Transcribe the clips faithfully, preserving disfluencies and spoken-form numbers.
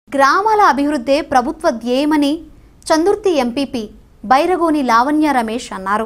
గ్రామాల అభివృద్ధే ప్రభుత్వ ధ్యేయమని చందుర్తి ఎంపీపీ బైరగోని లావణ్య రమేష్ అన్నారు.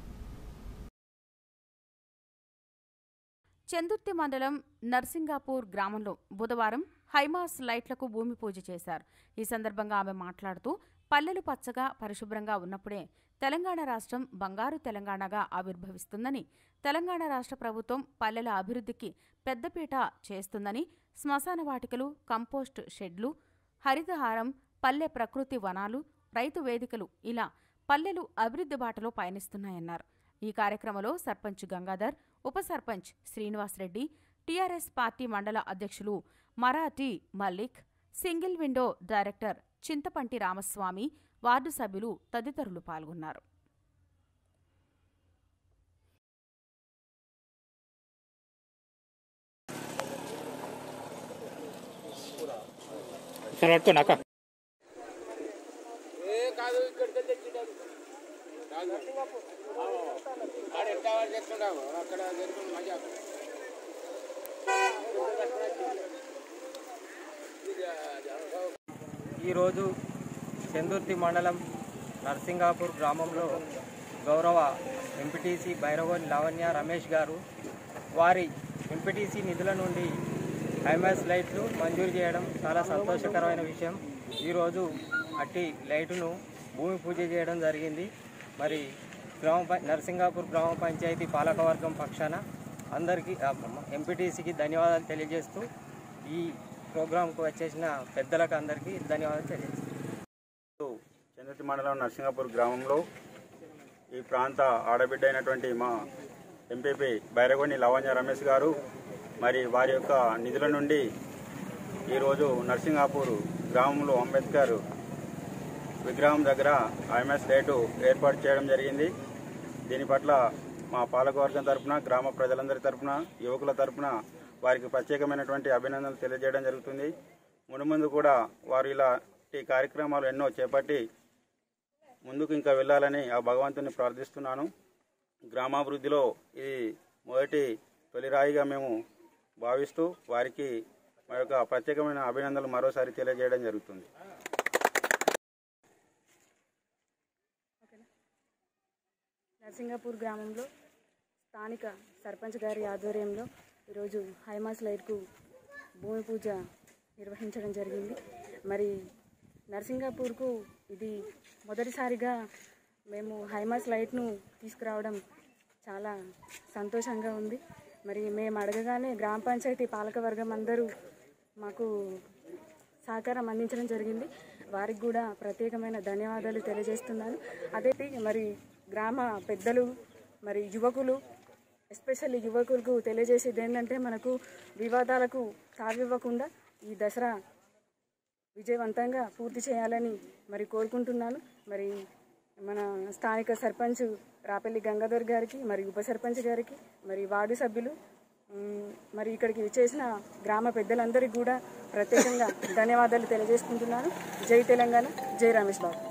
చందుర్తి మండలం నర్సింగాపూర్ గ్రామంలో బుధవారం హైమాస్ లైట్లకు భూమి పూజ చేశారు. ఈ సందర్భంగా ఆమె మాట్లాడుతూ పల్లెలు పచ్చగా పరిశుభ్రంగా ఉన్నప్పుడే తెలంగాణ రాష్ట్రం బంగారు తెలంగాణగా ఆవిర్భవిస్తుందని, తెలంగాణ రాష్ట్ర ప్రభుత్వం పల్లెల అభివృద్ధికి పెద్దపీట చేస్తుందని, శ్మశాన వాటికలు, కంపోస్ట్ షెడ్లు, హరితహారం, పల్లె ప్రకృతి వనాలు, రైతు వేదికలు ఇలా పల్లెలు అభివృద్ధి బాటలో పయనిస్తున్నాయన్నారు. ఈ కార్యక్రమంలో సర్పంచ్ గంగాధర్, ఉప సర్పంచ్ శ్రీనివాసరెడ్డి, టీఆర్ఎస్ పార్టీ మండల అధ్యక్షులు Marathi Mallik, single window director Chinthapanti Ramaswamy, ward సభ్యులు తదితరులు పాల్గొన్నారు. ఈరోజు చందుర్తి మండలం నర్సింగాపూర్ గ్రామంలో గౌరవ ఎంపీటీసీ బైరగోని లావణ్య రమేష్ గారు వారి ఎంపీటీసీ నిధుల నుండి హైమాస్ లైట్లు మంజూరు చేయడం చాలా సంతోషకరమైన విషయం. ఈరోజు అట్టి లైటును భూమి పూజ చేయడం జరిగింది. మరి గ్రామ నర్సింగాపూర్ గ్రామ పంచాయతీ పాలకవర్గం పక్షాన అందరికీ ఎంపీటీసీకి ధన్యవాదాలు తెలియజేస్తూ ఈ ప్రోగ్రాంకు వచ్చేసిన పెద్దలకు అందరికీ ధన్యవాదాలు తెలియజేస్తాను. చందుర్తి మండలం నర్సింగాపూర్ గ్రామంలో ఈ ప్రాంత ఆడబిడ్డ అయినటువంటి మా ఎంపీపీ బైరగోని లావణ్య రమేష్ గారు మరి వారి యొక్క నిధుల నుండి ఈరోజు నర్సింగాపూర్ గ్రామంలో అంబేద్కర్ విగ్రహం దగ్గర ఐఎంఎస్ లైటు ఏర్పాటు చేయడం జరిగింది. దీని పట్ల మా పాలకవర్గం తరఫున, గ్రామ ప్రజలందరి తరఫున, యువకుల తరఫున వారికి ప్రత్యేకమైనటువంటి అభినందనలు తెలియజేయడం జరుగుతుంది. మునుముందు కూడా వారు ఇలాంటి కార్యక్రమాలు ఎన్నో చేపట్టి ముందుకు ఇంకా వెళ్ళాలని ఆ భగవంతుని ప్రార్థిస్తున్నాను. గ్రామాభివృద్ధిలో ఇది మొదటి తొలిరాయిగా మేము భావిస్తూ వారికి మా యొక్క ప్రత్యేకమైన అభినందనలు మరోసారి తెలియజేయడం జరుగుతుంది. నర్సింగాపూర్ గ్రామంలో స్థానిక సర్పంచ్ గారి ఆధ్వర్యంలో ఈరోజు హైమాస్ లైట్కు భూమి పూజ నిర్వహించడం జరిగింది. మరి నర్సింగాపూర్కు ఇది మొదటిసారిగా మేము హైమాస్ లైట్ను తీసుకురావడం చాలా సంతోషంగా ఉంది. మరి మేము అడగగానే గ్రామ పంచాయతీ పాలకవర్గం అందరూ మాకు సహకారం అందించడం జరిగింది. వారికి కూడా ప్రత్యేకమైన ధన్యవాదాలు తెలియజేస్తున్నాను. అదే మరి గ్రామ పెద్దలు, మరి యువకులు, ఎస్పెషల్లీ యువకులకు తెలియజేసేది ఏంటంటే మనకు వివాదాలకు తావివ్వకుండా ఈ దసరా విజయవంతంగా పూర్తి చేయాలని మరి కోరుకుంటున్నాను. మరి మన స్థానిక సర్పంచ్ రాపల్లి గంగాధర్ గారికి, మరి ఉప సర్పంచ్ గారికి, మరి వార్డు సభ్యులు, మరి ఇక్కడికి చేసిన గ్రామ పెద్దలందరికీ కూడా ప్రత్యేకంగా ధన్యవాదాలు తెలియజేసుకుంటున్నాను. జై తెలంగాణ, జై రమేష్ బాబు.